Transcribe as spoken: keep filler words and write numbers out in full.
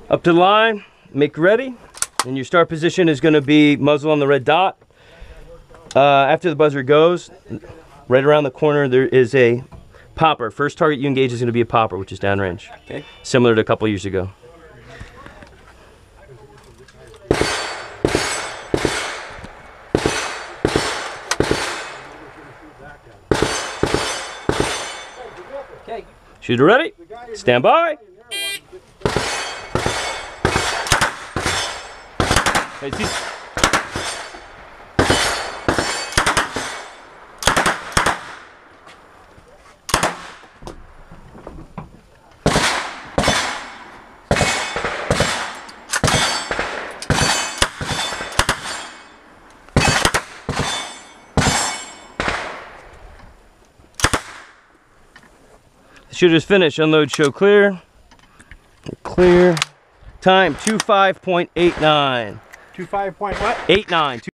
Up to the line, make ready. And your start position is going to be muzzle on the red dot. Uh, after the buzzer goes, right around the corner there is a popper. First target you engage is going to be a popper, which is downrange. Okay. Similar to a couple years ago. Okay. Shooter ready. Stand by. Hey, see. Shooter's finished. Unload, show clear. Clear. Time two five point eight nine. Two five point what? eight nine.